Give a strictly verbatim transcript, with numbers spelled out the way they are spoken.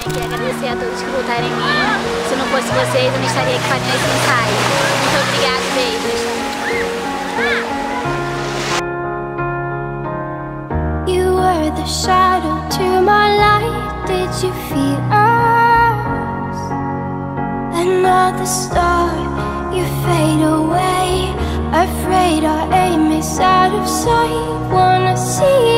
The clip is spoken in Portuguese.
aqui agradecer a todos que votaram em mim. Se não fosse vocês, eu não estaria aqui fazendo esse ensaio. Muito obrigada, beijos. You were the shadow to my light. Did you feel us? Another star, you fade away. Afraid our aim is out of sight. Wanna see